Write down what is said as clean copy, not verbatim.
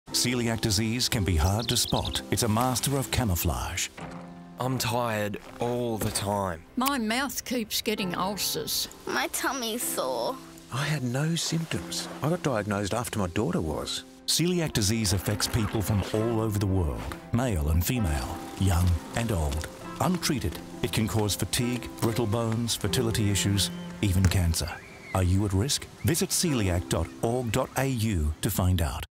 Coeliac disease can be hard to spot. It's a master of camouflage. I'm tired all the time. My mouth keeps getting ulcers. My tummy's sore. I had no symptoms. I got diagnosed after my daughter was. Coeliac disease affects people from all over the world, male and female, young and old. Untreated, it can cause fatigue, brittle bones, fertility issues, even cancer. Are you at risk? Visit coeliac.org.au to find out.